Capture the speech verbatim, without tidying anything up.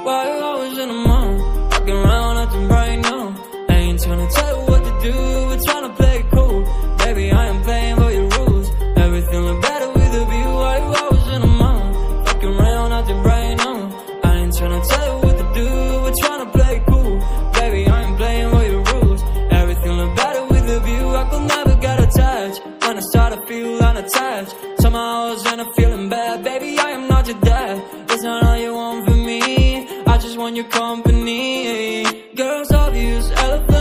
Why you always in the mood? Walking around acting right now. I ain't tryna tell you what to do, we're tryna play it cool. Baby, I am playing by your rules. Everything look better with a view. Why you always in the mood? Walking around acting right now. I ain't tryna tell you what to do, we're tryna play it cool. Baby, I am playing by your rules. Everything look better with a view. I could never get attached. When I start to feel unattached, somehow I was in a feeling bad. Baby, I am not your dad. It's not all you want from me, I just want your company. Girls obvious, elephant